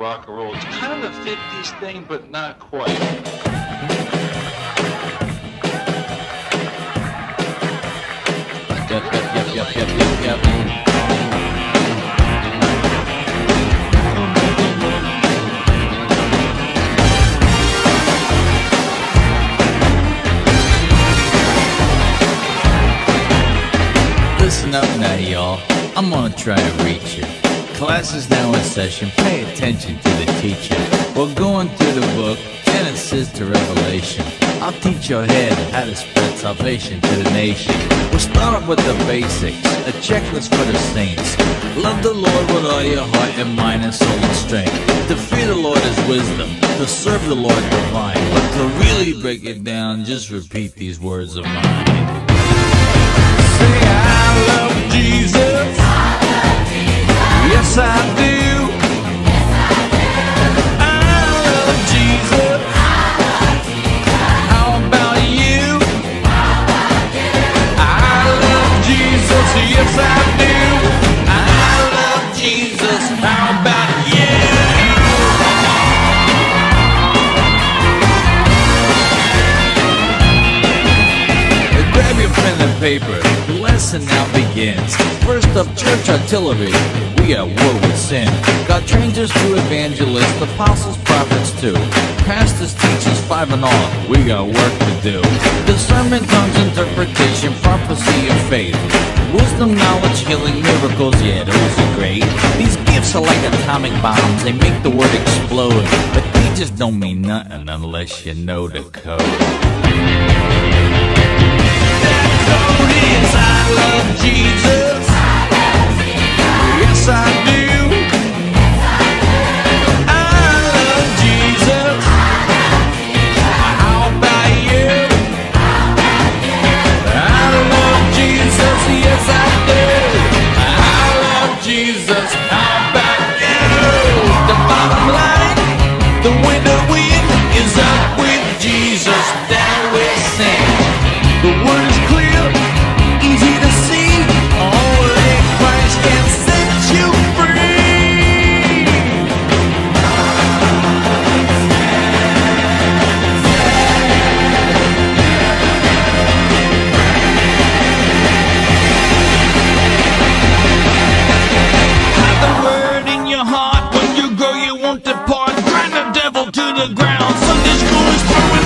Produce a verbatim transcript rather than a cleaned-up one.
rock and roll. It's kind of a fifties thing, but not quite. Yep, yep, yep, yep, yep, yep, yep. Listen up now, y'all. I'm gonna try and reach you. Class is now in session. Pay attention to the teacher. We're going through the book, Genesis to Revelation. I'll teach your head how to spread salvation to the nation. We'll start with the basics, a checklist for the saints. Love the Lord with all your heart and mind and soul and strength. To fear the Lord is wisdom, to serve the Lord divine. But to really break it down, just repeat these words of mine. Say, I love Jesus. Yes, I do. I love Jesus. How about you? I love Jesus. Yes, I do. I love Jesus. How about you? Grab your pen and paper. The lesson now begins. First up, church artillery. We at war with sin. God trains us to evangelists, apostles, prophets too. Pastors, teachers, five and all. We got work to do. Discernment, tongues, interpretation, prophecy, and faith. Wisdom, knowledge, healing, miracles, yeah, those are great. These gifts are like atomic bombs. They make the word explode. But they just don't mean nothing unless you know the code. I love Jesus. Yes, I do. I love Jesus. How about you? I love Jesus. Yes, I do. I love Jesus. How about you? The bottom line, the winter wind is up with Jesus. Down with sin. The word is clear, easy to see. Only Christ can set you free. Hide the word in your heart. When you grow, you won't depart. Grind the devil to the ground. Sunday school is throwing